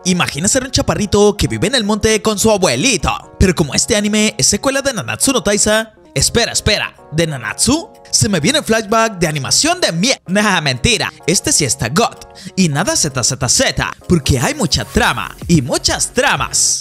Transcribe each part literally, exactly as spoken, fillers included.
Imagina ser un chaparrito que vive en el monte con su abuelito. Pero como este anime es secuela de Nanatsu no Taizai... Espera, espera, ¿de Nanatsu? Se me viene flashback de animación de mierda. Nah, mentira, este sí está God. Y nada Z Z Z, porque hay mucha trama y muchas tramas.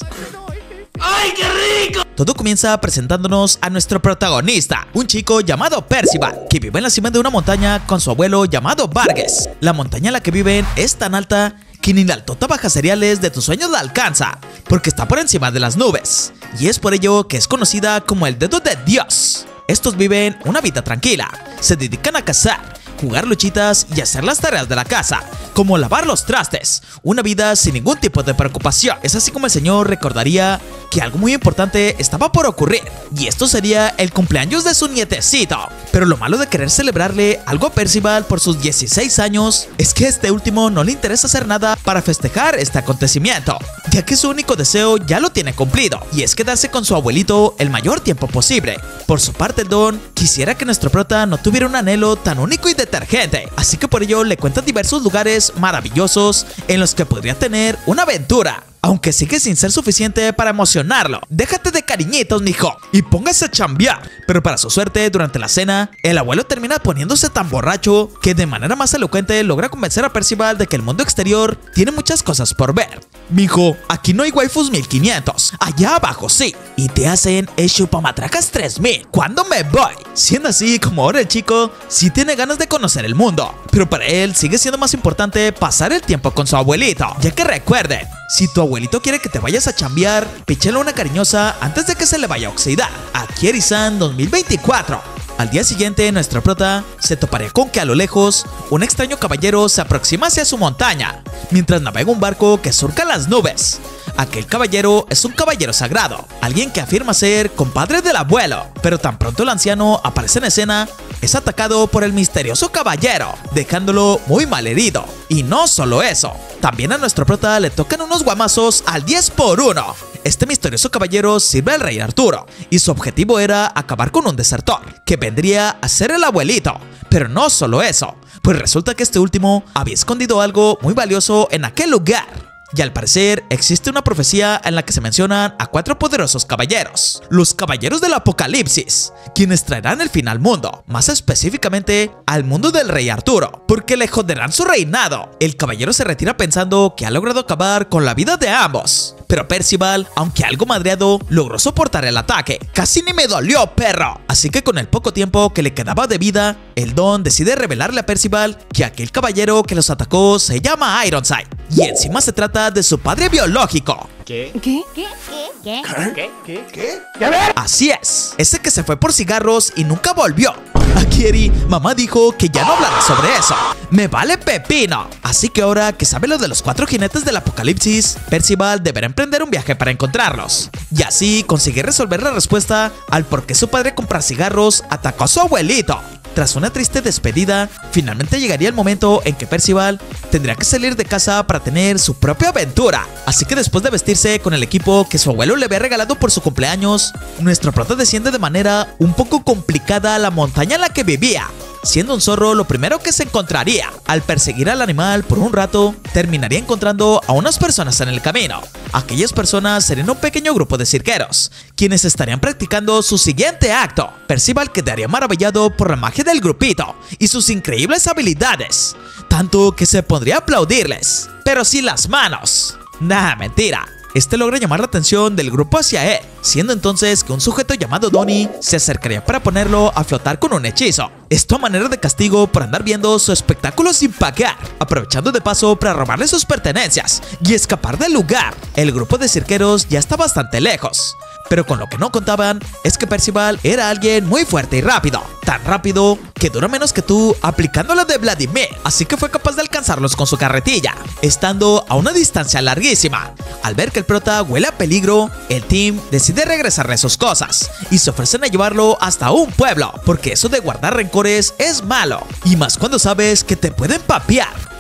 ¡Ay, qué rico! Todo comienza presentándonos a nuestro protagonista, un chico llamado Percival, que vive en la cima de una montaña con su abuelo llamado Vargas. La montaña en la que viven es tan alta que ni la altota baja cereales de tus sueños la alcanza, porque está por encima de las nubes. Y es por ello que es conocida como el dedo de Dios. Estos viven una vida tranquila, se dedican a cazar, jugar luchitas y hacer las tareas de la casa, como lavar los trastes, una vida sin ningún tipo de preocupación. Es así como el señor recordaría que algo muy importante estaba por ocurrir, y esto sería el cumpleaños de su nietecito. Pero lo malo de querer celebrarle algo a Percival por sus dieciséis años es que a este último no le interesa hacer nada para festejar este acontecimiento, ya que su único deseo ya lo tiene cumplido, y es quedarse con su abuelito el mayor tiempo posible. Por su parte, el don quisiera que nuestro prota no tuviera un anhelo tan único y detergente, así que por ello le cuentan diversos lugares maravillosos en los que podría tener una aventura, aunque sigue sin ser suficiente para emocionarlo. Déjate de cariñitos, mijo, y póngase a chambear. Pero para su suerte, durante la cena, el abuelo termina poniéndose tan borracho que de manera más elocuente logra convencer a Percival de que el mundo exterior tiene muchas cosas por ver. Mijo, aquí no hay waifus mil quinientos, allá abajo sí, y te hacen el chupamatracas tres mil. ¿Cuándo me voy? Siendo así como ahora el chico sí tiene ganas de conocer el mundo, pero para él sigue siendo más importante pasar el tiempo con su abuelito, ya que recuerden, si tu abuelito quiere que te vayas a chambear, píchale una cariñosa antes de que se le vaya a oxidar. Aquí Eri-san dos mil veinticuatro. Al día siguiente, nuestra prota se toparía con que a lo lejos un extraño caballero se aproxima hacia su montaña, mientras navega un barco que surca las nubes. Aquel caballero es un caballero sagrado, alguien que afirma ser compadre del abuelo, pero tan pronto el anciano aparece en escena, es atacado por el misterioso caballero, dejándolo muy mal herido. Y no solo eso, también a nuestro prota le tocan unos guamazos al diez por uno. Este misterioso caballero sirve al rey Arturo, y su objetivo era acabar con un desertor, que vendría a ser el abuelito. Pero no solo eso, pues resulta que este último había escondido algo muy valioso en aquel lugar. Y al parecer existe una profecía en la que se mencionan a cuatro poderosos caballeros, los caballeros del apocalipsis, quienes traerán el fin al mundo, más específicamente al mundo del rey Arturo, porque le joderán su reinado. El caballero se retira pensando que ha logrado acabar con la vida de ambos, pero Percival, aunque algo madreado, logró soportar el ataque. Casi ni me dolió, perro. Así que con el poco tiempo que le quedaba de vida, el don decide revelarle a Percival que aquel caballero que los atacó se llama Ironside, y encima se trata de su padre biológico. ¿Qué? ¿Qué? ¿Qué? ¿Qué? ¿Qué? ¿Qué? ¿Qué? ¿Qué? A ver. Así es, ese que se fue por cigarros y nunca volvió. Aquí Eri, mamá dijo que ya no hablará sobre eso. Me vale pepino. Así que ahora que sabe lo de los cuatro jinetes del apocalipsis, Percival deberá emprender un viaje para encontrarlos, y así conseguir resolver la respuesta al por qué su padre comprar cigarros atacó a su abuelito. Tras una triste despedida, finalmente llegaría el momento en que Percival tendría que salir de casa para tener su propia aventura. Así que después de vestirse con el equipo que su abuelo le había regalado por su cumpleaños, nuestro prota desciende de manera un poco complicada a la montaña en la que vivía. Siendo un zorro lo primero que se encontraría. Al perseguir al animal por un rato, terminaría encontrando a unas personas en el camino. Aquellas personas serían un pequeño grupo de cirqueros, quienes estarían practicando su siguiente acto. Percival quedaría maravillado por la magia del grupito y sus increíbles habilidades, tanto que se pondría a aplaudirles, pero sin las manos. Nah, mentira. Este logra llamar la atención del grupo hacia él, siendo entonces que un sujeto llamado Donnie se acercaría para ponerlo a flotar con un hechizo. Esto a manera de castigo por andar viendo su espectáculo sin pagar, aprovechando de paso para robarle sus pertenencias y escapar del lugar. El grupo de cirqueros ya está bastante lejos, pero con lo que no contaban es que Percival era alguien muy fuerte y rápido, tan rápido que dura menos que tú aplicando la de Vladimir, así que fue capaz de alcanzarlos con su carretilla, estando a una distancia larguísima. Al ver que el prota huele a peligro, el team decide regresarle sus cosas y se ofrecen a llevarlo hasta un pueblo, porque eso de guardar rencores es malo, y más cuando sabes que te pueden papear.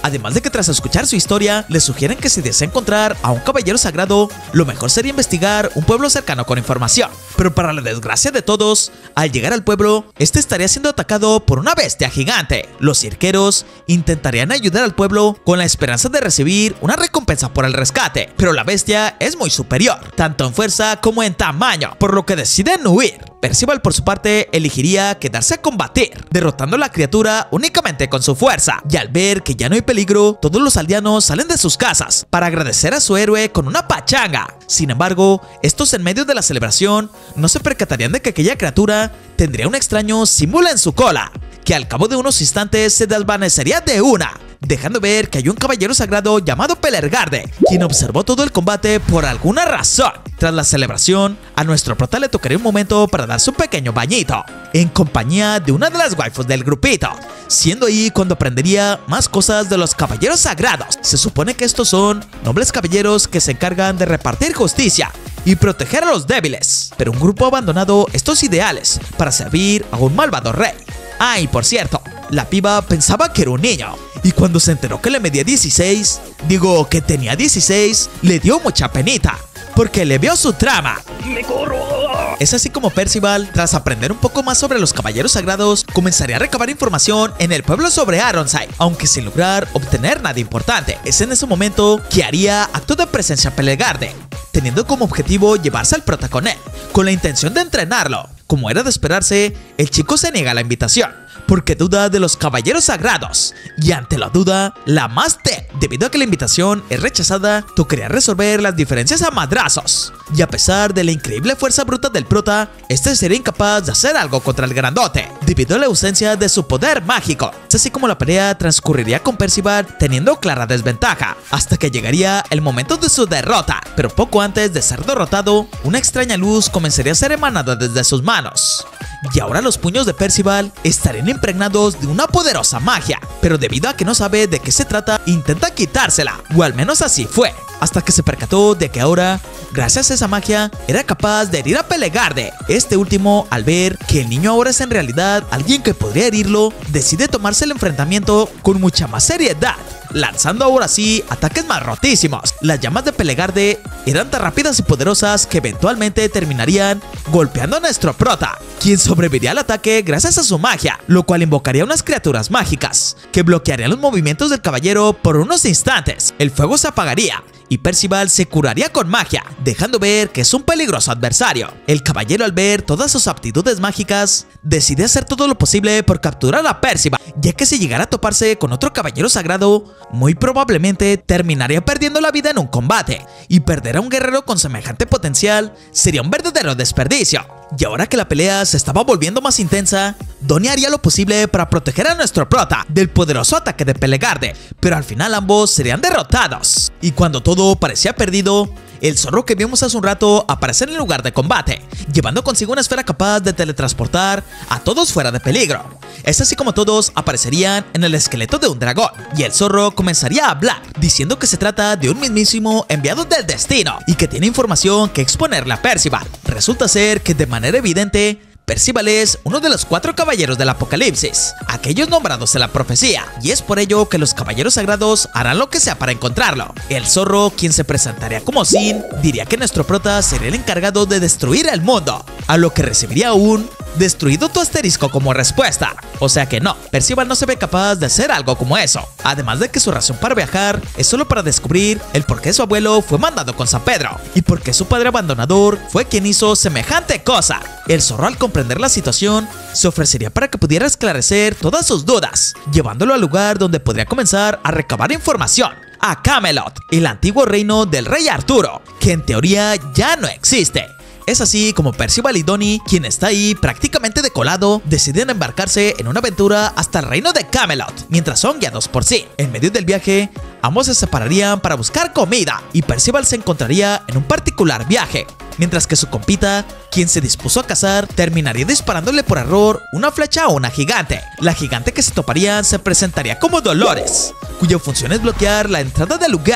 Además de que tras escuchar su historia, les sugieren que si desea encontrar a un caballero sagrado, lo mejor sería investigar un pueblo cercano con información. Pero para la desgracia de todos, al llegar al pueblo, este estaría siendo atacado por una bestia gigante. Los cirqueros intentarían ayudar al pueblo con la esperanza de recibir una recompensa por el rescate, pero la bestia es muy superior, tanto en fuerza como en tamaño, por lo que deciden huir. Percival por su parte elegiría quedarse a combatir, derrotando a la criatura únicamente con su fuerza, y al ver que ya no hay peligro, todos los aldeanos salen de sus casas para agradecer a su héroe con una pachanga. Sin embargo, estos en medio de la celebración no se percatarían de que aquella criatura tendría un extraño símbolo en su cola, que al cabo de unos instantes se desvanecería de una, dejando ver que hay un caballero sagrado llamado Pelegarde, quien observó todo el combate por alguna razón. Tras la celebración, a nuestro prota le tocaría un momento para darse un pequeño bañito, en compañía de una de las waifus del grupito, siendo ahí cuando aprendería más cosas de los caballeros sagrados. Se supone que estos son nobles caballeros que se encargan de repartir justicia y proteger a los débiles, pero un grupo ha abandonado estos ideales para servir a un malvado rey. Ah, y por cierto, la piba pensaba que era un niño, y cuando se enteró que le medía dieciséis, digo que tenía dieciséis, le dio mucha penita, porque le vio su trama. ¡Me corro! Es así como Percival, tras aprender un poco más sobre los caballeros sagrados, comenzaría a recabar información en el pueblo sobre Aronside, aunque sin lograr obtener nada importante. Es en ese momento que haría acto de presencia Pelegarde, teniendo como objetivo llevarse al prota con él, con la intención de entrenarlo. Como era de esperarse, el chico se niega a la invitación, porque duda de los caballeros sagrados, y ante la duda, la más T, debido a que la invitación es rechazada, tocaría resolver las diferencias a madrazos. Y a pesar de la increíble fuerza bruta del prota, este sería incapaz de hacer algo contra el grandote, debido a la ausencia de su poder mágico. Es así como la pelea transcurriría con Percival teniendo clara desventaja, hasta que llegaría el momento de su derrota. Pero poco antes de ser derrotado, una extraña luz comenzaría a ser emanada desde sus manos. Y ahora los puños de Percival estarían impregnados de una poderosa magia, pero debido a que no sabe de qué se trata, intenta quitársela, o al menos así fue, hasta que se percató de que ahora, gracias a esa magia, era capaz de herir a Pelegarde. Este último, al ver que el niño ahora es en realidad alguien que podría herirlo, decide tomarse el enfrentamiento con mucha más seriedad, lanzando ahora sí ataques más rotísimos. Las llamas de Pelegarde eran tan rápidas y poderosas que eventualmente terminarían golpeando a nuestro prota, quien sobreviviría al ataque gracias a su magia, lo cual invocaría unas criaturas mágicas que bloquearían los movimientos del caballero por unos instantes. El fuego se apagaría y Percival se curaría con magia, dejando ver que es un peligroso adversario. El caballero, al ver todas sus aptitudes mágicas, decide hacer todo lo posible por capturar a Percival, ya que si llegara a toparse con otro caballero sagrado, muy probablemente terminaría perdiendo la vida en un combate, y perder a un guerrero con semejante potencial sería un verdadero desperdicio. Y ahora que la pelea se estaba volviendo más intensa, Donnie haría lo posible para proteger a nuestro prota del poderoso ataque de Pelegarde, pero al final ambos serían derrotados. Y cuando todo parecía perdido, el zorro que vimos hace un rato aparece en el lugar de combate, llevando consigo una esfera capaz de teletransportar a todos fuera de peligro. Es así como todos aparecerían en el esqueleto de un dragón, y el zorro comenzaría a hablar, diciendo que se trata de un mismísimo enviado del destino, y que tiene información que exponerle a Percival. Resulta ser que de manera evidente, Percival es uno de los cuatro caballeros del apocalipsis, aquellos nombrados en la profecía, y es por ello que los caballeros sagrados harán lo que sea para encontrarlo. El zorro, quien se presentaría como Sin, diría que nuestro prota sería el encargado de destruir el mundo, a lo que recibiría un destruido tu asterisco como respuesta. O sea que no, Percival no se ve capaz de hacer algo como eso, además de que su razón para viajar es solo para descubrir el por qué su abuelo fue mandado con San Pedro, y por qué su padre abandonador fue quien hizo semejante cosa. El zorro, al comprender la situación, se ofrecería para que pudiera esclarecer todas sus dudas, llevándolo al lugar donde podría comenzar a recabar información: a Camelot, el antiguo reino del rey Arturo, que en teoría ya no existe. Es así como Percival y Donnie, quien está ahí prácticamente de colado, deciden embarcarse en una aventura hasta el reino de Camelot, mientras son guiados por sí. En medio del viaje, ambos se separarían para buscar comida, y Percival se encontraría en un particular viaje, mientras que su compita, quien se dispuso a cazar, terminaría disparándole por error una flecha a una gigante. La gigante que se toparían se presentaría como Dolores, cuya función es bloquear la entrada del lugar,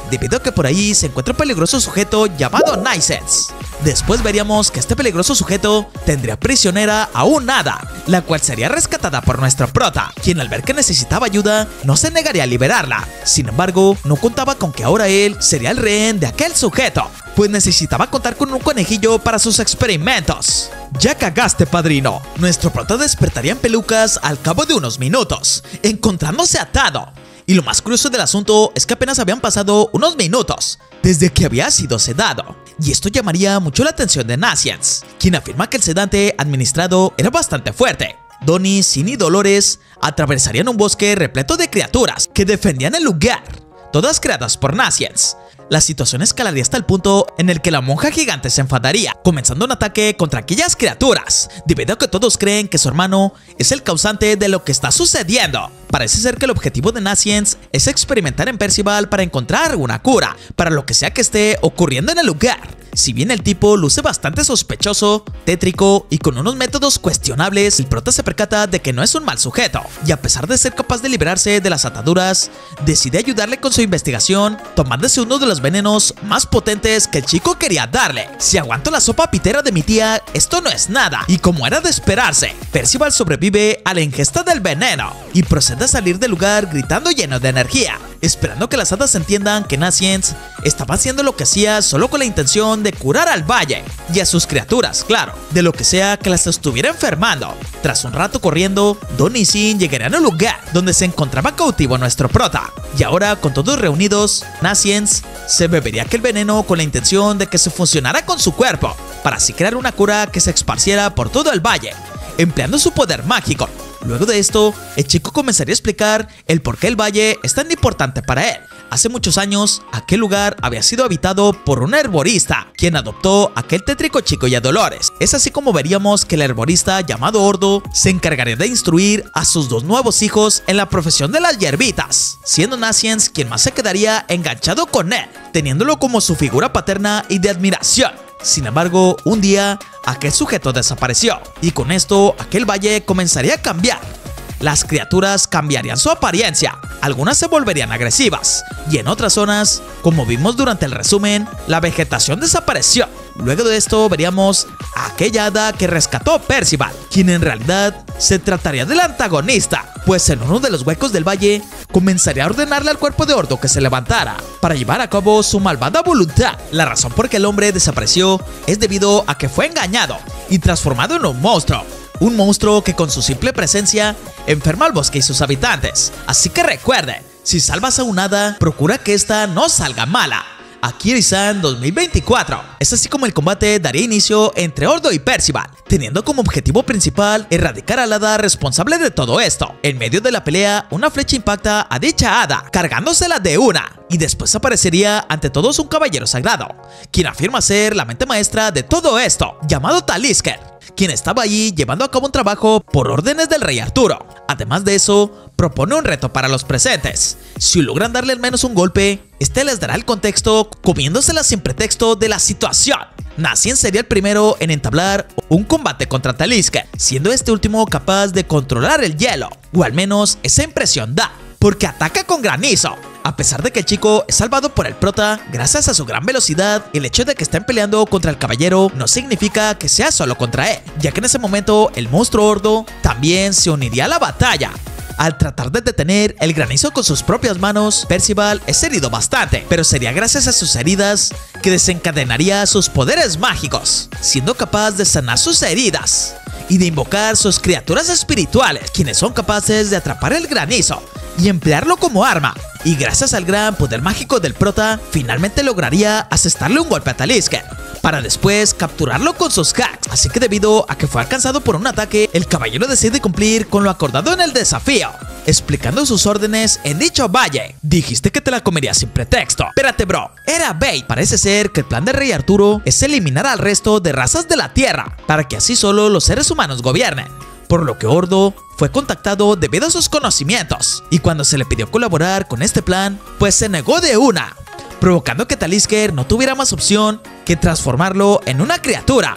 debido a que por ahí se encuentra un peligroso sujeto llamado Nightsense. Después veríamos que este peligroso sujeto tendría prisionera a un hada, la cual sería rescatada por nuestro prota, quien al ver que necesitaba ayuda no se negaría a liberarla. Sin embargo, no contaba con que ahora él sería el rehén de aquel sujeto, pues necesitaba contar con un conejillo para sus experimentos. Ya cagaste, padrino. Nuestro prota despertaría en pelucas al cabo de unos minutos, encontrándose atado. Y lo más curioso del asunto es que apenas habían pasado unos minutos desde que había sido sedado. Y esto llamaría mucho la atención de Nightsense, quien afirma que el sedante administrado era bastante fuerte. Donnie, Sin y Dolores atravesarían un bosque repleto de criaturas que defendían el lugar, todas creadas por Nightsense. La situación escalaría hasta el punto en el que la monja gigante se enfadaría, comenzando un ataque contra aquellas criaturas, debido a que todos creen que su hermano es el causante de lo que está sucediendo. Parece ser que el objetivo de Nightsense es experimentar en Percival para encontrar una cura para lo que sea que esté ocurriendo en el lugar. Si bien el tipo luce bastante sospechoso, tétrico y con unos métodos cuestionables, el prota se percata de que no es un mal sujeto, y a pesar de ser capaz de liberarse de las ataduras, decide ayudarle con su investigación, tomándose uno de los venenos más potentes que el chico quería darle. Si aguanto la sopa pitera de mi tía, esto no es nada, y como era de esperarse, Percival sobrevive a la ingesta del veneno y procede a salir del lugar gritando lleno de energía, esperando que las hadas entiendan que Nightsense estaba haciendo lo que hacía solo con la intención de curar al valle y a sus criaturas, claro, de lo que sea que las estuviera enfermando. Tras un rato corriendo, Donnie y Sin llegarían al lugar donde se encontraba cautivo nuestro prota, y ahora con todos reunidos, Nightsense se bebería aquel veneno con la intención de que se fusionara con su cuerpo, para así crear una cura que se esparciera por todo el valle, empleando su poder mágico. Luego de esto, el chico comenzaría a explicar el por qué el valle es tan importante para él. Hace muchos años, aquel lugar había sido habitado por un herborista, quien adoptó a aquel tétrico chico y a Dolores. Es así como veríamos que el herborista llamado Ordo se encargaría de instruir a sus dos nuevos hijos en la profesión de las hierbitas, siendo Nightsense quien más se quedaría enganchado con él, teniéndolo como su figura paterna y de admiración. Sin embargo, un día, aquel sujeto desapareció, y con esto, aquel valle comenzaría a cambiar. Las criaturas cambiarían su apariencia, algunas se volverían agresivas, y en otras zonas, como vimos durante el resumen, la vegetación desapareció. Luego de esto veríamos a aquella hada que rescató a Percival, quien en realidad se trataría del antagonista, pues en uno de los huecos del valle comenzaría a ordenarle al cuerpo de Ordo que se levantara para llevar a cabo su malvada voluntad. La razón por que el hombre desapareció es debido a que fue engañado y transformado en un monstruo. Un monstruo que con su simple presencia enferma al bosque y sus habitantes. Así que recuerde, si salvas a un hada, procura que esta no salga mala. Akiri-san dos mil veinticuatro. Es así como el combate daría inicio entre Ordo y Percival, teniendo como objetivo principal erradicar al hada responsable de todo esto. En medio de la pelea, una flecha impacta a dicha hada, cargándosela de una, y después aparecería ante todos un caballero sagrado, quien afirma ser la mente maestra de todo esto, llamado Talisker, quien estaba allí llevando a cabo un trabajo por órdenes del rey Arturo. Además de eso, propone un reto para los presentes. Si logran darle al menos un golpe, este les dará el contexto, comiéndosela sin pretexto de la situación. Nightsense sería el primero en entablar un combate contra Talisker, siendo este último capaz de controlar el hielo, o al menos esa impresión da, porque ataca con granizo. A pesar de que el chico es salvado por el prota gracias a su gran velocidad, el hecho de que estén peleando contra el caballero no significa que sea solo contra él, ya que en ese momento el monstruo Ordo también se uniría a la batalla. Al tratar de detener el granizo con sus propias manos, Percival es herido bastante, pero sería gracias a sus heridas que desencadenaría sus poderes mágicos, siendo capaz de sanar sus heridas y de invocar sus criaturas espirituales, quienes son capaces de atrapar el granizo y emplearlo como arma. Y gracias al gran poder mágico del prota, finalmente lograría asestarle un golpe a Talisker, para después capturarlo con sus hacks. Así que debido a que fue alcanzado por un ataque, el caballero decide cumplir con lo acordado en el desafío, explicando sus órdenes en dicho valle. Dijiste que te la comerías sin pretexto. Espérate, bro, era bait. Parece ser que el plan del rey Arturo es eliminar al resto de razas de la tierra, para que así solo los seres humanos gobiernen. Por lo que Ordo fue contactado debido a sus conocimientos, y cuando se le pidió colaborar con este plan, pues se negó de una, provocando que Talisker no tuviera más opción que transformarlo en una criatura,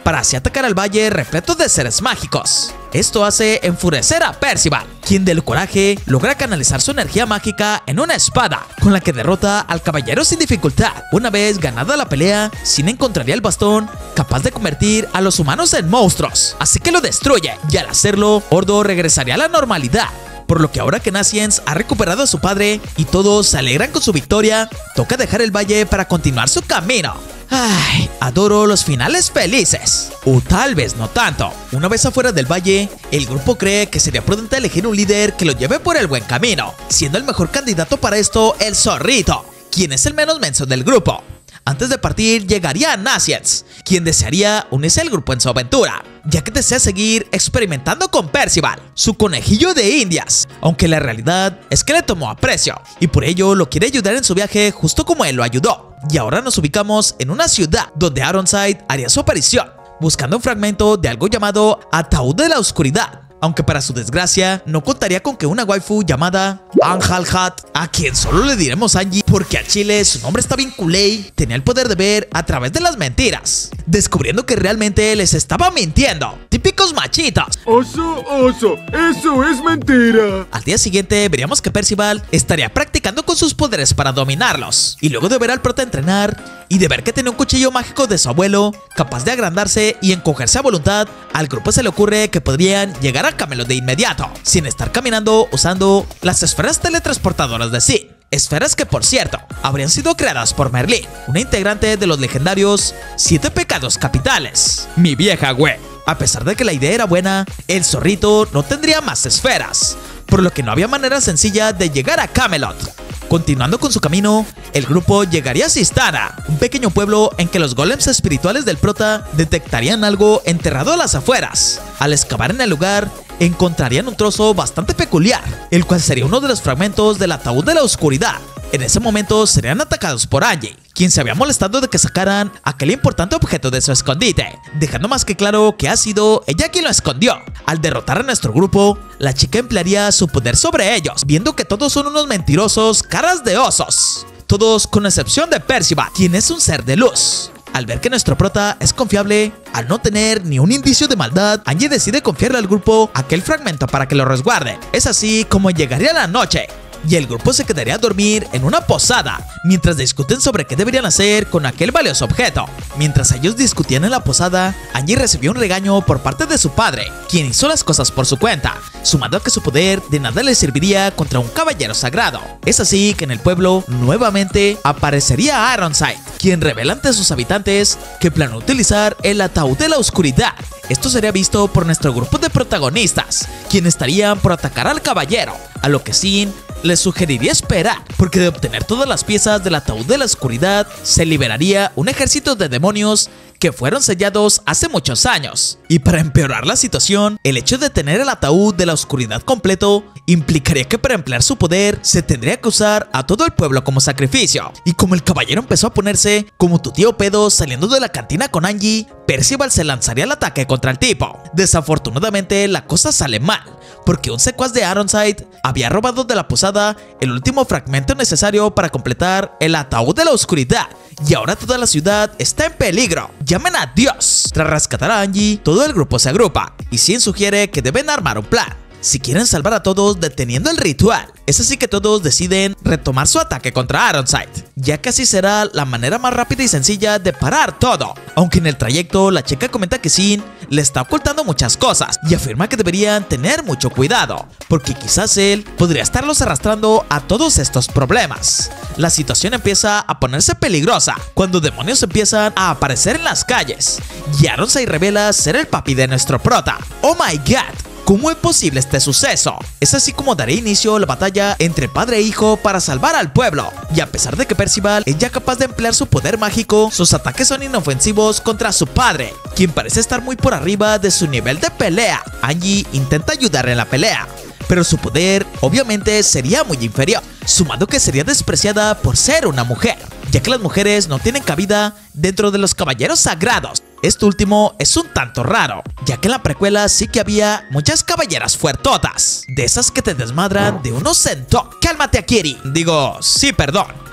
para así atacar al valle repleto de seres mágicos. Esto hace enfurecer a Percival, quien del coraje logra canalizar su energía mágica en una espada, con la que derrota al caballero sin dificultad. Una vez ganada la pelea, Sin encontraría el bastón capaz de convertir a los humanos en monstruos, así que lo destruye, y al hacerlo, Ordo regresaría a la normalidad. Por lo que ahora que Naciens ha recuperado a su padre y todos se alegran con su victoria, toca dejar el valle para continuar su camino. Ay, adoro los finales felices. O tal vez no tanto. Una vez afuera del valle, el grupo cree que sería prudente elegir un líder que lo lleve por el buen camino, siendo el mejor candidato para esto el Zorrito, quien es el menos menso del grupo. Antes de partir llegaría Naciens, quien desearía unirse al grupo en su aventura, ya que desea seguir experimentando con Percival, su conejillo de indias, aunque la realidad es que le tomó aprecio y por ello lo quiere ayudar en su viaje justo como él lo ayudó. Y ahora nos ubicamos en una ciudad donde Ironside haría su aparición, buscando un fragmento de algo llamado Ataúd de la Oscuridad. Aunque para su desgracia, no contaría con que una waifu llamada Anjalhat, a quien solo le diremos Angie porque a Chile su nombre está bien culé, tenía el poder de ver a través de las mentiras, descubriendo que realmente les estaba mintiendo. Típicos machitos. Oso, oso, eso es mentira. Al día siguiente veríamos que Percival estaría practicando con sus poderes para dominarlos, y luego de ver al prota entrenar y de ver que tenía un cuchillo mágico de su abuelo capaz de agrandarse y encogerse a voluntad, al grupo se le ocurre que podrían llegar a Camelot de inmediato, sin estar caminando usando las esferas teletransportadoras de Sin. Esferas que, por cierto, habrían sido creadas por Merlin, una integrante de los legendarios Siete Pecados Capitales. Mi vieja güey. A pesar de que la idea era buena, el Zorrito no tendría más esferas, por lo que no había manera sencilla de llegar a Camelot. Continuando con su camino, el grupo llegaría a Sistana, un pequeño pueblo en que los golems espirituales del prota detectarían algo enterrado a las afueras. Al excavar en el lugar, encontrarían un trozo bastante peculiar, el cual sería uno de los fragmentos del Ataúd de la Oscuridad. En ese momento serían atacados por Angie, quien se había molestado de que sacaran aquel importante objeto de su escondite, dejando más que claro que ha sido ella quien lo escondió. Al derrotar a nuestro grupo, la chica emplearía su poder sobre ellos, viendo que todos son unos mentirosos caras de osos. Todos con excepción de Percival, quien es un ser de luz. Al ver que nuestro prota es confiable, al no tener ni un indicio de maldad, Angie decide confiarle al grupo aquel fragmento para que lo resguarde. Es así como llegaría la noche, y el grupo se quedaría a dormir en una posada, mientras discuten sobre qué deberían hacer con aquel valioso objeto. Mientras ellos discutían en la posada, Angie recibió un regaño por parte de su padre, quien hizo las cosas por su cuenta, sumando a que su poder de nada le serviría contra un caballero sagrado. Es así que en el pueblo nuevamente aparecería Ironside, quien revela ante sus habitantes que planea utilizar el Ataúd de la Oscuridad. Esto sería visto por nuestro grupo de protagonistas, quienes estarían por atacar al caballero, a lo que Sin les sugeriría esperar, porque de obtener todas las piezas del Ataúd de la Oscuridad se liberaría un ejército de demonios que fueron sellados hace muchos años. Y para empeorar la situación, el hecho de tener el Ataúd de la Oscuridad completo implicaría que para emplear su poder se tendría que usar a todo el pueblo como sacrificio. Y como el caballero empezó a ponerse como tu tío pedo saliendo de la cantina con Angie, Percival se lanzaría al ataque contra el tipo. Desafortunadamente la cosa sale mal, porque un secuaz de Ironside había robado de la posada el último fragmento necesario para completar el Ataúd de la Oscuridad, y ahora toda la ciudad está en peligro. ¡Llamen a Dios! Tras rescatar a Angie, todo el grupo se agrupa, y Sin sugiere que deben armar un plan si quieren salvar a todos deteniendo el ritual. Es así que todos deciden retomar su ataque contra Ironside, ya que así será la manera más rápida y sencilla de parar todo. Aunque en el trayecto la chica comenta que Sin le está ocultando muchas cosas y afirma que deberían tener mucho cuidado, porque quizás él podría estarlos arrastrando a todos estos problemas. La situación empieza a ponerse peligrosa cuando demonios empiezan a aparecer en las calles, y Ironside revela ser el papi de nuestro prota. ¡Oh my god! ¿Cómo es posible este suceso? Es así como dará inicio a la batalla entre padre e hijo para salvar al pueblo. Y a pesar de que Percival es ya capaz de emplear su poder mágico, sus ataques son inofensivos contra su padre, quien parece estar muy por arriba de su nivel de pelea. Angie intenta ayudarle en la pelea, pero su poder obviamente sería muy inferior, sumando que sería despreciada por ser una mujer, ya que las mujeres no tienen cabida dentro de los caballeros sagrados. Esto último es un tanto raro, ya que en la precuela sí que había muchas caballeras fuertotas, de esas que te desmadran de unos centón. ¡Cálmate, Akiri! Digo, sí, perdón.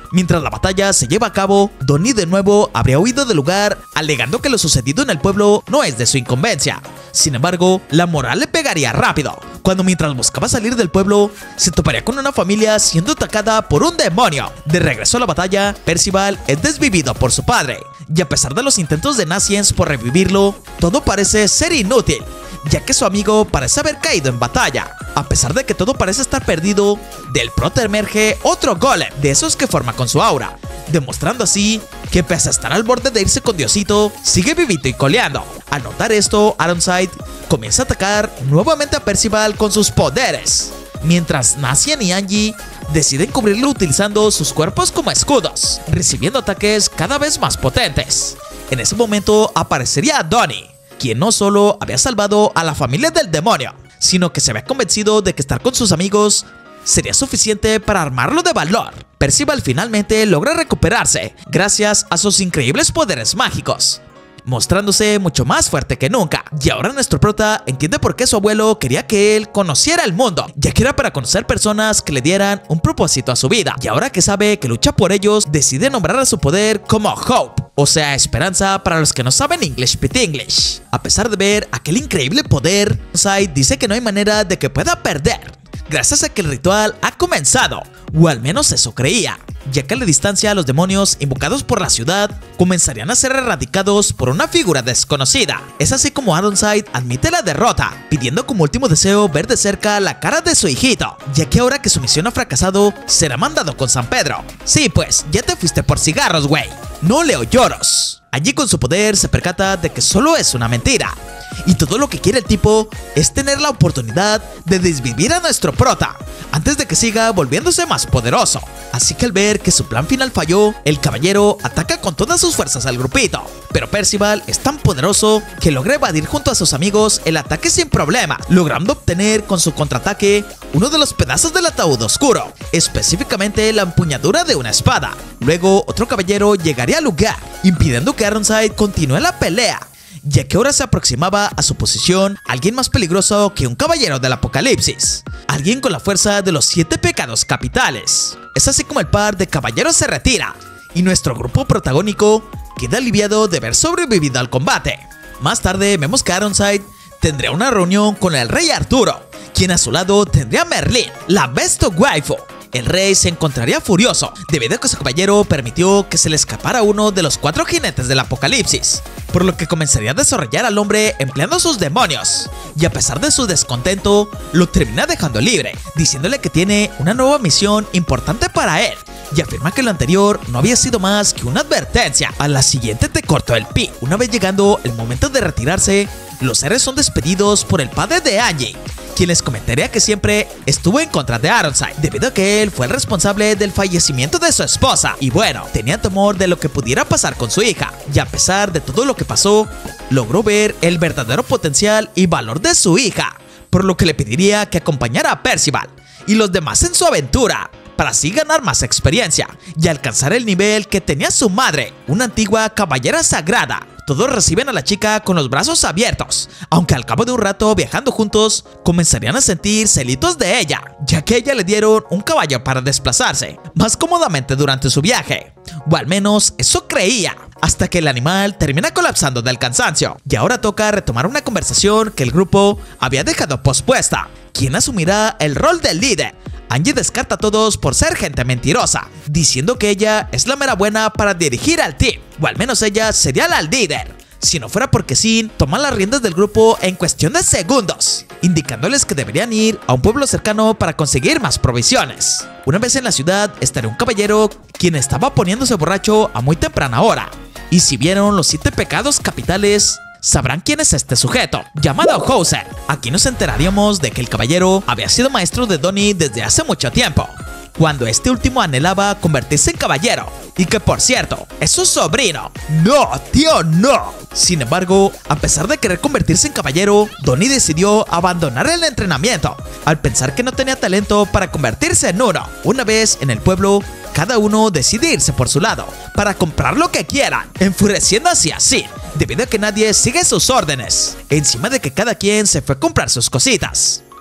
Mientras la batalla se lleva a cabo, Donnie de nuevo habría huido del lugar, alegando que lo sucedido en el pueblo no es de su incumbencia. Sin embargo, la moral le pegaría rápido, cuando mientras buscaba salir del pueblo, se toparía con una familia siendo atacada por un demonio. De regreso a la batalla, Percival es desvivido por su padre, y a pesar de los intentos de Naziens por revivirlo, todo parece ser inútil, ya que su amigo parece haber caído en batalla. A pesar de que todo parece estar perdido, del prota emerge otro golem, de esos que forma con su aura, demostrando así que pese a estar al borde de irse con Diosito, sigue vivito y coleando. Al notar esto, Ironside comienza a atacar nuevamente a Percival con sus poderes, mientras Nazien y Angie deciden cubrirlo utilizando sus cuerpos como escudos, recibiendo ataques cada vez más potentes. En ese momento aparecería Donnie, quien no solo había salvado a la familia del demonio, sino que se había convencido de que estar con sus amigos sería suficiente para armarlo de valor. Percival finalmente logra recuperarse gracias a sus increíbles poderes mágicos, mostrándose mucho más fuerte que nunca. Y ahora nuestro prota entiende por qué su abuelo quería que él conociera el mundo, ya que era para conocer personas que le dieran un propósito a su vida. Y ahora que sabe que lucha por ellos, decide nombrar a su poder como Hope, o sea, esperanza para los que no saben English Pit English. A pesar de ver aquel increíble poder, Ironside dice que no hay manera de que pueda perder, gracias a que el ritual ha comenzado, o al menos eso creía, ya que a la distancia los demonios invocados por la ciudad comenzarían a ser erradicados por una figura desconocida. Es así como Ironside admite la derrota, pidiendo como último deseo ver de cerca la cara de su hijito, ya que ahora que su misión ha fracasado, será mandado con San Pedro. Sí, pues, ya te fuiste por cigarros, güey. No leo lloros. Allí con su poder se percata de que solo es una mentira, y todo lo que quiere el tipo es tener la oportunidad de desvivir a nuestro prota antes de que siga volviéndose más poderoso. Así que al ver que su plan final falló, el caballero ataca con todas sus fuerzas al grupito, pero Percival es tan poderoso que logra evadir junto a sus amigos el ataque sin problema, logrando obtener con su contraataque uno de los pedazos del ataúd oscuro, específicamente la empuñadura de una espada. Luego otro caballero llegaría al lugar, impidiendo que Ironside continúe la pelea, ya que ahora se aproximaba a su posición alguien más peligroso que un caballero del apocalipsis, alguien con la fuerza de los siete pecados capitales. Es así como el par de caballeros se retira, y nuestro grupo protagónico queda aliviado de haber sobrevivido al combate. Más tarde vemos que Ironside tendría una reunión con el rey Arturo, quien a su lado tendría a Merlin, la besto waifu. El rey se encontraría furioso debido a que su caballero permitió que se le escapara uno de los cuatro jinetes del apocalipsis, por lo que comenzaría a desarrollar al hombre empleando sus demonios, y a pesar de su descontento, lo termina dejando libre, diciéndole que tiene una nueva misión importante para él, y afirma que lo anterior no había sido más que una advertencia. A la siguiente te cortó el pi. Una vez llegando el momento de retirarse, los héroes son despedidos por el padre de Angie, quien les comentaría que siempre estuvo en contra de Ironside, debido a que él fue el responsable del fallecimiento de su esposa, y bueno, tenía temor de lo que pudiera pasar con su hija, y a pesar de todo lo que pasó, logró ver el verdadero potencial y valor de su hija, por lo que le pediría que acompañara a Percival y los demás en su aventura, para así ganar más experiencia y alcanzar el nivel que tenía su madre, una antigua caballera sagrada. Todos reciben a la chica con los brazos abiertos, aunque al cabo de un rato viajando juntos, comenzarían a sentir celitos de ella, ya que a ella le dieron un caballo para desplazarse más cómodamente durante su viaje, o al menos eso creía, hasta que el animal termina colapsando del cansancio, y ahora toca retomar una conversación que el grupo había dejado pospuesta. ¿Quién asumirá el rol del líder? Angie descarta a todos por ser gente mentirosa, diciendo que ella es la mera buena para dirigir al team, o al menos ella sería la líder, si no fuera porque Sin toma las riendas del grupo en cuestión de segundos, indicándoles que deberían ir a un pueblo cercano para conseguir más provisiones. Una vez en la ciudad estaría un caballero quien estaba poniéndose borracho a muy temprana hora, y si vieron los siete pecados capitales, sabrán quién es este sujeto, llamado Hauser. Aquí nos enteraríamos de que el caballero había sido maestro de Donnie desde hace mucho tiempo, cuando este último anhelaba convertirse en caballero, y que por cierto, es su sobrino. ¡No, tío, no! Sin embargo, a pesar de querer convertirse en caballero, Donnie decidió abandonar el entrenamiento, al pensar que no tenía talento para convertirse en uno. Una vez en el pueblo, cada uno decide irse por su lado, para comprar lo que quieran, enfureciendo hacia Sin, debido a que nadie sigue sus órdenes, encima de que cada quien se fue a comprar sus cositas.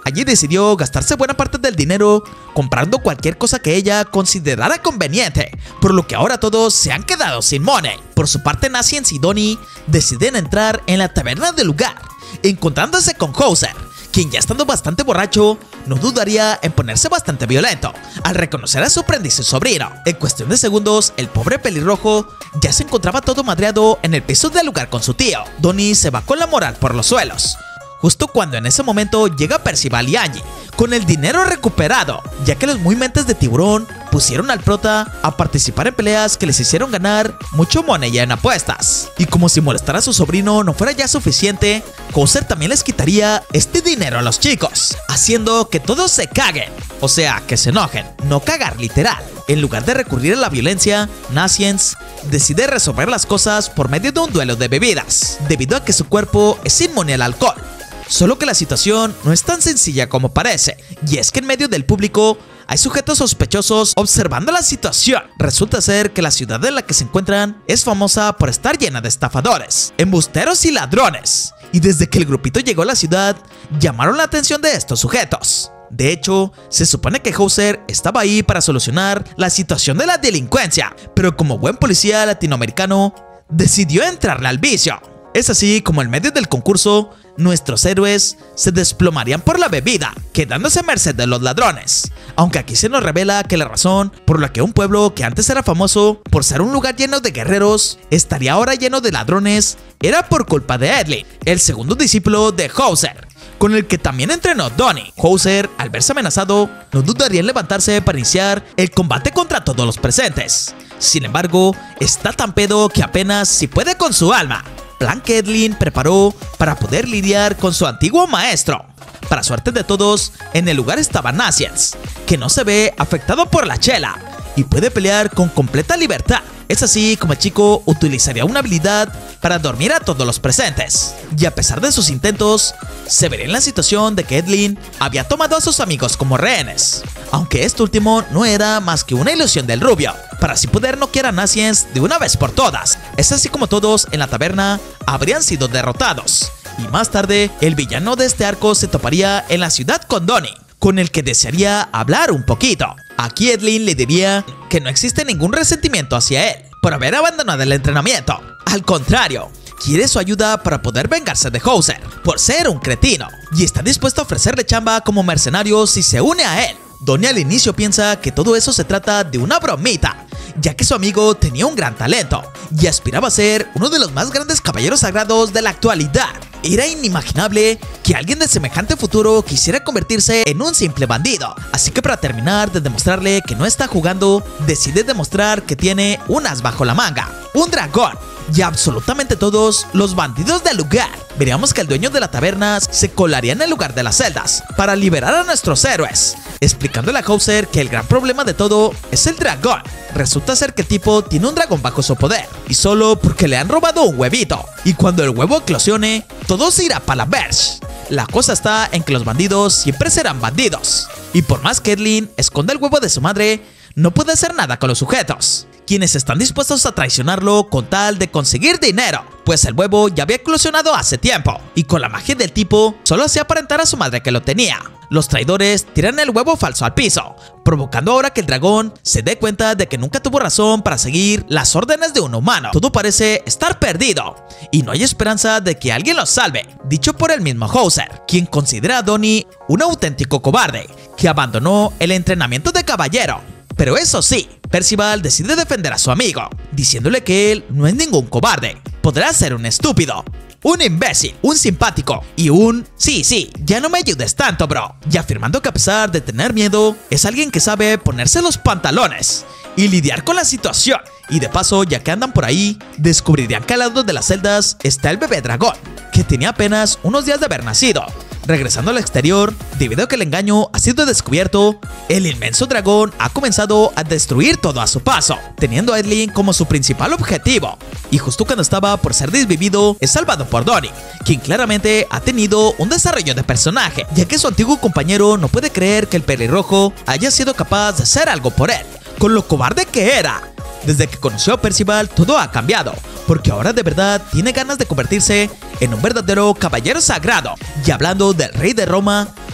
Allí decidió gastarse buena parte del dinero comprando cualquier cosa que ella considerara conveniente, por lo que ahora todos se han quedado sin money. Por su parte, Nazianz y Donnie deciden entrar en la taberna del lugar, encontrándose con Hauser, quien ya estando bastante borracho, no dudaría en ponerse bastante violento al reconocer a su aprendiz y sobrino. En cuestión de segundos, el pobre pelirrojo ya se encontraba todo madreado en el piso del lugar con su tío. Donnie se va con la moral por los suelos, justo cuando en ese momento llega Percival y Angie con el dinero recuperado, ya que los muy mentes de tiburón pusieron al prota a participar en peleas que les hicieron ganar mucho money en apuestas. Y como si molestar a su sobrino no fuera ya suficiente, Hauser también les quitaría este dinero a los chicos, haciendo que todos se caguen, o sea, que se enojen, no cagar literal. En lugar de recurrir a la violencia, Nazianz decide resolver las cosas por medio de un duelo de bebidas, debido a que su cuerpo es inmune al alcohol. Solo que la situación no es tan sencilla como parece, y es que en medio del público hay sujetos sospechosos observando la situación. Resulta ser que la ciudad en la que se encuentran es famosa por estar llena de estafadores, embusteros y ladrones, y desde que el grupito llegó a la ciudad, llamaron la atención de estos sujetos. De hecho, se supone que Hauser estaba ahí para solucionar la situación de la delincuencia, pero como buen policía latinoamericano, decidió entrarle al vicio. Es así como en medio del concurso, nuestros héroes se desplomarían por la bebida, quedándose a merced de los ladrones. Aunque aquí se nos revela que la razón por la que un pueblo que antes era famoso por ser un lugar lleno de guerreros, estaría ahora lleno de ladrones, era por culpa de Edlin, el segundo discípulo de Hauser, con el que también entrenó Donnie. Hauser, al verse amenazado, no dudaría en levantarse para iniciar el combate contra todos los presentes. Sin embargo, está tan pedo que apenas si puede con su alma, plan que Edlin preparó para poder lidiar con su antiguo maestro. Para suerte de todos, en el lugar estaba Nazianz, que no se ve afectado por la chela y puede pelear con completa libertad. Es así como el chico utilizaría una habilidad para dormir a todos los presentes. Y a pesar de sus intentos, se vería en la situación de que Edlin había tomado a sus amigos como rehenes, aunque este último no era más que una ilusión del rubio, para así poder noquear a Nazianz de una vez por todas. Es así como todos en la taberna habrían sido derrotados. Y más tarde, el villano de este arco se toparía en la ciudad con Donnie, con el que desearía hablar un poquito. Aquí Edlin le diría que no existe ningún resentimiento hacia él por haber abandonado el entrenamiento. Al contrario, quiere su ayuda para poder vengarse de Hauser por ser un cretino, y está dispuesto a ofrecerle chamba como mercenario si se une a él. Donnie al inicio piensa que todo eso se trata de una bromita, ya que su amigo tenía un gran talento y aspiraba a ser uno de los más grandes caballeros sagrados de la actualidad. Era inimaginable que alguien de semejante futuro quisiera convertirse en un simple bandido. Así que para terminar de demostrarle que no está jugando, decide demostrar que tiene un as bajo la manga, un dragón, y absolutamente todos los bandidos del lugar. Veríamos que el dueño de la taberna se colaría en el lugar de las celdas para liberar a nuestros héroes, explicándole a Hauser que el gran problema de todo es el dragón. Resulta ser que el tipo tiene un dragón bajo su poder, y solo porque le han robado un huevito, y cuando el huevo eclosione, todo se irá para la verge. La cosa está en que los bandidos siempre serán bandidos, y por más que Edlin esconda el huevo de su madre, no puede hacer nada con los sujetos, quienes están dispuestos a traicionarlo con tal de conseguir dinero, pues el huevo ya había eclosionado hace tiempo, y con la magia del tipo solo hacía aparentar a su madre que lo tenía. Los traidores tiran el huevo falso al piso, provocando ahora que el dragón se dé cuenta de que nunca tuvo razón para seguir las órdenes de un humano. Todo parece estar perdido, y no hay esperanza de que alguien lo salve, dicho por el mismo Hauser, quien considera a Donnie un auténtico cobarde, que abandonó el entrenamiento de caballero. Pero eso sí, Percival decide defender a su amigo, diciéndole que él no es ningún cobarde, podrá ser un estúpido, un imbécil, un simpático y un sí, sí, ya no me ayudes tanto, bro. Y afirmando que a pesar de tener miedo, es alguien que sabe ponerse los pantalones y lidiar con la situación. Y de paso, ya que andan por ahí, descubrirían que al lado de las celdas está el bebé dragón, que tenía apenas unos días de haber nacido. Regresando al exterior, debido a que el engaño ha sido descubierto, el inmenso dragón ha comenzado a destruir todo a su paso, teniendo a Edlin como su principal objetivo. Y justo cuando estaba por ser desvivido, es salvado por Donnie, quien claramente ha tenido un desarrollo de personaje, ya que su antiguo compañero no puede creer que el pelirrojo haya sido capaz de hacer algo por él, con lo cobarde que era. Desde que conoció a Percival, todo ha cambiado, porque ahora de verdad tiene ganas de convertirse en un verdadero caballero sagrado. Y hablando del rey de Roma,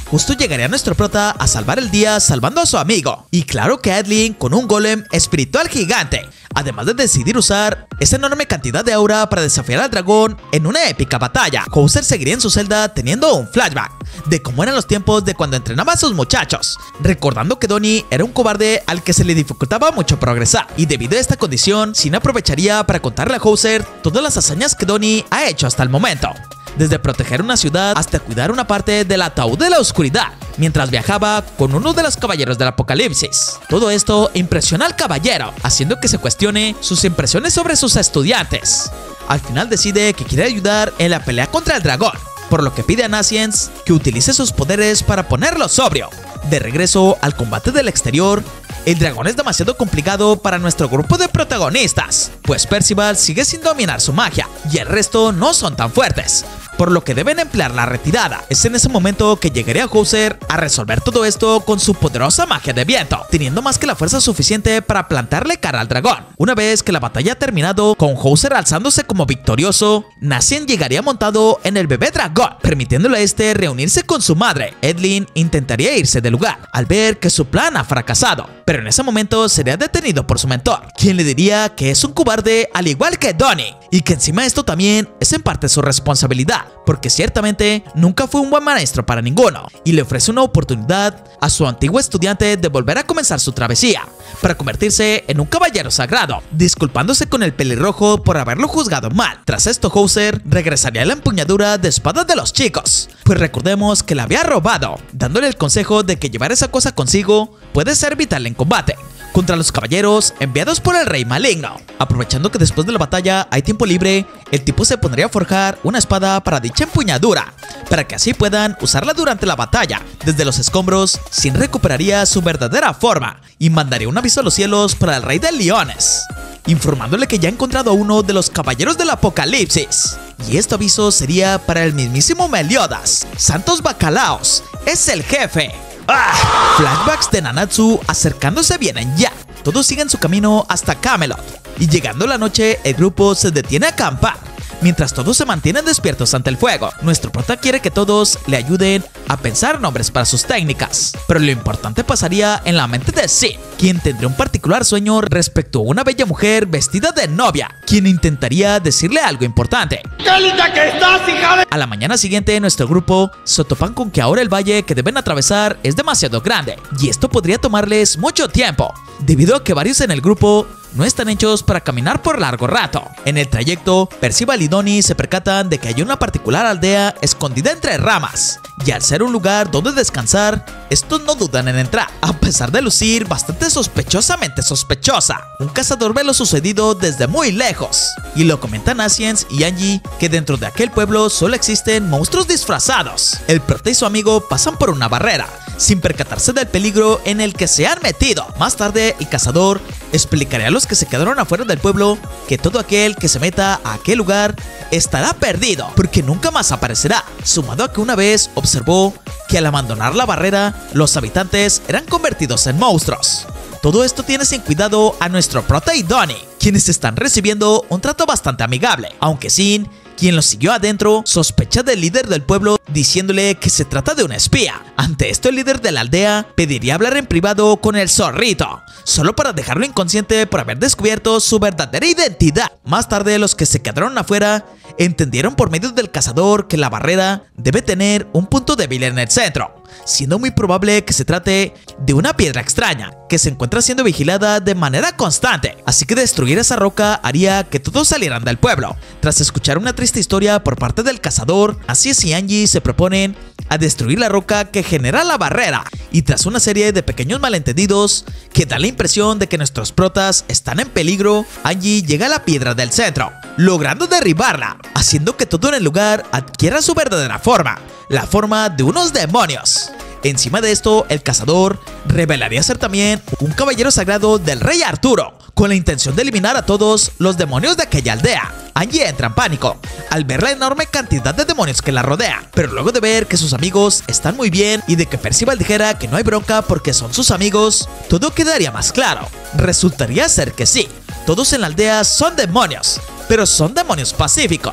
justo llegaría nuestro prota a salvar el día salvando a su amigo. Y claro que Adeline con un golem espiritual gigante, además de decidir usar esa enorme cantidad de aura para desafiar al dragón en una épica batalla. Hauser seguiría en su celda teniendo un flashback de cómo eran los tiempos de cuando entrenaba a sus muchachos, recordando que Donnie era un cobarde al que se le dificultaba mucho progresar, y debido a esta condición, Sin aprovecharía para contarle a Hauser todas las hazañas que Donnie ha hecho hasta el momento, desde proteger una ciudad hasta cuidar una parte del ataúd de la oscuridad, mientras viajaba con uno de los caballeros del apocalipsis. Todo esto impresiona al caballero, haciendo que se cuestione sus impresiones sobre sus estudiantes. Al final decide que quiere ayudar en la pelea contra el dragón, por lo que pide a Naciens que utilice sus poderes para ponerlo sobrio. De regreso al combate del exterior, el dragón es demasiado complicado para nuestro grupo de protagonistas, pues Percival sigue sin dominar su magia y el resto no son tan fuertes, por lo que deben emplear la retirada. Es en ese momento que llegaría Hauser a resolver todo esto con su poderosa magia de viento, teniendo más que la fuerza suficiente para plantarle cara al dragón. Una vez que la batalla ha terminado, con Hauser alzándose como victorioso, Nacien llegaría montado en el bebé dragón, permitiéndole a este reunirse con su madre. Adeline intentaría irse del lugar al ver que su plan ha fracasado, pero en ese momento sería detenido por su mentor, quien le diría que es un cobarde al igual que Donnie, y que encima esto también es en parte su responsabilidad, porque ciertamente nunca fue un buen maestro para ninguno, y le ofrece una oportunidad a su antiguo estudiante de volver a comenzar su travesía, para convertirse en un caballero sagrado, disculpándose con el pelirrojo por haberlo juzgado mal. Tras esto, Hauser regresaría a la empuñadura de espada de los chicos, pues recordemos que la había robado, dándole el consejo de que llevar esa cosa consigo puede ser vital en combate contra los caballeros enviados por el rey maligno. Aprovechando que después de la batalla hay tiempo libre, el tipo se pondría a forjar una espada para dicha empuñadura, para que así puedan usarla durante la batalla. Desde los escombros, Sin recuperaría su verdadera forma y mandaría un aviso a los cielos para el rey de leones, informándole que ya ha encontrado a uno de los caballeros del apocalipsis. Y este aviso sería para el mismísimo Meliodas. Santos Bacalaos es el jefe. ¡Ah! Flashbacks de Nanatsu acercándose vienen ya. Todos siguen su camino hasta Camelot, y llegando la noche el grupo se detiene a acampar, mientras todos se mantienen despiertos ante el fuego. Nuestro prota quiere que todos le ayuden a pensar nombres para sus técnicas, pero lo importante pasaría en la mente de Sid, quien tendría un particular sueño respecto a una bella mujer vestida de novia, quien intentaría decirle algo importante. ¡Qué linda que estás, hija de...! A la mañana siguiente, nuestro grupo se topan con que ahora el valle que deben atravesar es demasiado grande, y esto podría tomarles mucho tiempo, debido a que varios en el grupo no están hechos para caminar por largo rato. En el trayecto, Percival y Donnie se percatan de que hay una particular aldea escondida entre ramas, y al ser un lugar donde descansar, estos no dudan en entrar, a pesar de lucir bastante sospechosamente sospechosa. Un cazador ve lo sucedido desde muy lejos, y lo comentan Naciens y Angie que dentro de aquel pueblo solo existen monstruos disfrazados. El prota y su amigo pasan por una barrera, sin percatarse del peligro en el que se han metido. Más tarde, el cazador explicará a los que se quedaron afuera del pueblo que todo aquel que se meta a aquel lugar estará perdido, porque nunca más aparecerá, sumado a que una vez observó que al abandonar la barrera, los habitantes eran convertidos en monstruos. Todo esto tiene sin cuidado a nuestro prota y Donnie, quienes están recibiendo un trato bastante amigable, aunque Sin, quien los siguió adentro, sospecha del líder del pueblo diciéndole que se trata de un espía. Ante esto, el líder de la aldea pediría hablar en privado con el zorrito, solo para dejarlo inconsciente por haber descubierto su verdadera identidad. Más tarde, los que se quedaron afuera entendieron por medio del cazador que la barrera debe tener un punto débil en el centro, siendo muy probable que se trate de una piedra extraña que se encuentra siendo vigilada de manera constante, así que destruir esa roca haría que todos salieran del pueblo. Tras escuchar una triste historia por parte del cazador, Naciens y Angie se proponen a destruir la roca que genera la barrera, y tras una serie de pequeños malentendidos que dan la impresión de que nuestros protas están en peligro, Angie llega a la piedra del centro, logrando derribarla, haciendo que todo en el lugar adquiera su verdadera forma, la forma de unos demonios. Encima de esto, el cazador revelaría ser también un caballero sagrado del rey Arturo, con la intención de eliminar a todos los demonios de aquella aldea. Angie entra en pánico al ver la enorme cantidad de demonios que la rodean, pero luego de ver que sus amigos están muy bien y de que Percival dijera que no hay bronca porque son sus amigos, todo quedaría más claro. Resultaría ser que sí, todos en la aldea son demonios, pero son demonios pacíficos.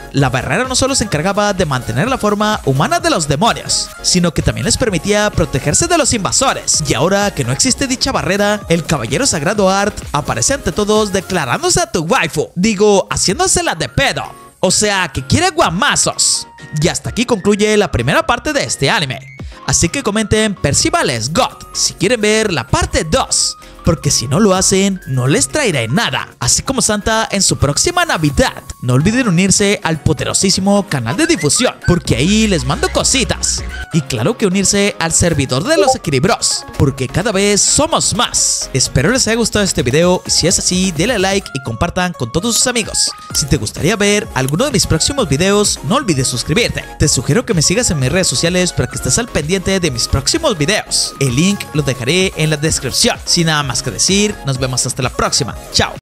la barrera no solo se encargaba de mantener la forma humana de los demonios, sino que también les permitía protegerse de los invasores. Y ahora que no existe dicha barrera, el caballero sagrado Art aparece ante todos declarándose a tu waifu, digo, haciéndosela de pedo. O sea, que quiere guamazos. Y hasta aquí concluye la primera parte de este anime. Así que comenten Percival es God si quieren ver la parte dos, porque si no lo hacen, no les traeré nada. Así como Santa en su próxima Navidad. No olviden unirse al poderosísimo canal de difusión, porque ahí les mando cositas. Y claro que unirse al servidor de los Equilibros, porque cada vez somos más. Espero les haya gustado este video, y si es así, denle like y compartan con todos sus amigos. Si te gustaría ver alguno de mis próximos videos, no olvides suscribirte. Te sugiero que me sigas en mis redes sociales para que estés al pendiente de mis próximos videos. El link lo dejaré en la descripción. Sin nada más que decir, nos vemos hasta la próxima. Chao.